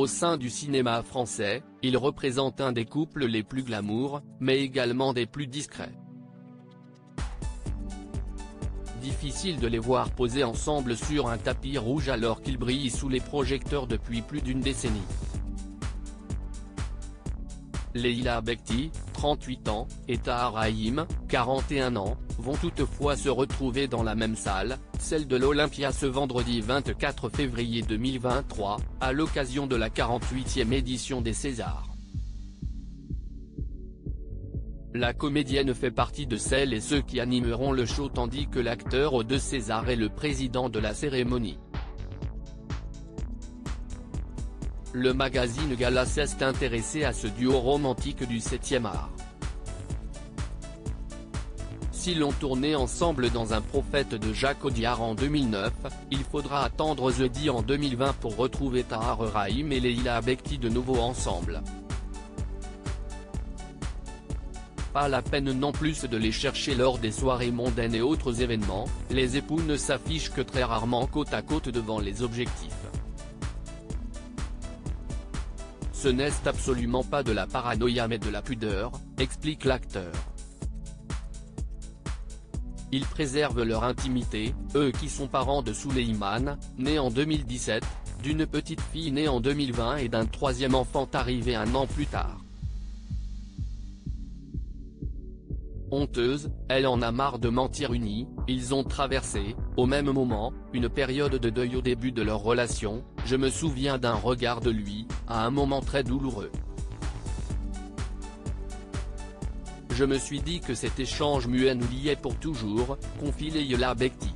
Au sein du cinéma français, il représente un des couples les plus glamour, mais également des plus discrets. Difficile de les voir poser ensemble sur un tapis rouge alors qu'ils brillent sous les projecteurs depuis plus d'une décennie. Leila Bekti, 38 ans, et Tahar Rahim, 41 ans, vont toutefois se retrouver dans la même salle, celle de l'Olympia ce vendredi 24 février 2023, à l'occasion de la 48e édition des Césars. La comédienne fait partie de celles et ceux qui animeront le show tandis que l'acteur aux 2 Césars est le président de la cérémonie. Le magazine Gala s'est intéressé à ce duo romantique du 7e art. S'ils ont tourné ensemble dans Un prophète de Jacques Audiard en 2009, il faudra attendre jeudi en 2020 pour retrouver Tahar Rahim et Leila Bekti de nouveau ensemble. Pas la peine non plus de les chercher lors des soirées mondaines et autres événements, les époux ne s'affichent que très rarement côte à côte devant les objectifs. Ce n'est absolument pas de la paranoïa mais de la pudeur, explique l'acteur. Ils préservent leur intimité, eux qui sont parents de Souleymane, né en 2017, d'une petite fille née en 2020 et d'un 3e enfant arrivé un an plus tard. Honteuse, elle en a marre de mentir unis, ils ont traversé, au même moment, une période de deuil au début de leur relation, je me souviens d'un regard de lui, à un moment très douloureux. Je me suis dit que cet échange muet nous liait pour toujours, confie Leila Bekti.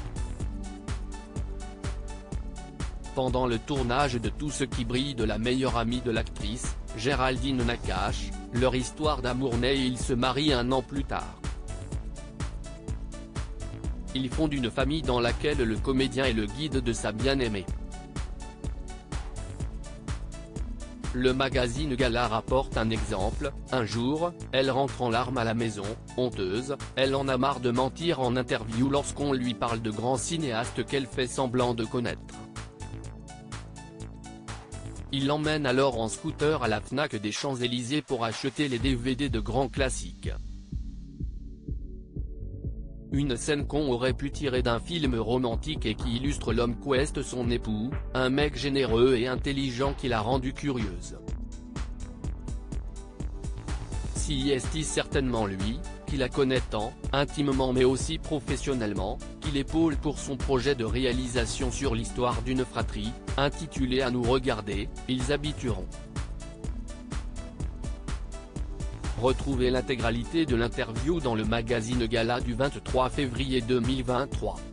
Pendant le tournage de Tout ce qui brille de la meilleure amie de l'actrice, Géraldine Nakache, leur histoire d'amour naît et ils se marient un an plus tard. Ils fondent une famille dans laquelle le comédien est le guide de sa bien-aimée. Le magazine Gala rapporte un exemple, un jour, elle rentre en larmes à la maison, honteuse, elle en a marre de mentir en interview lorsqu'on lui parle de grands cinéastes qu'elle fait semblant de connaître. Il l'emmène alors en scooter à la Fnac des Champs-Élysées pour acheter les DVD de grands classiques. Une scène qu'on aurait pu tirer d'un film romantique et qui illustre l'homme qu'est son époux, un mec généreux et intelligent qui l'a rendue curieuse. Si est certainement lui, qui la connaît tant, intimement mais aussi professionnellement, qui l'épaule pour son projet de réalisation sur l'histoire d'une fratrie, intitulé À nous regarder, ils habitueront. Retrouvez l'intégralité de l'interview dans le magazine Gala du 23 février 2023.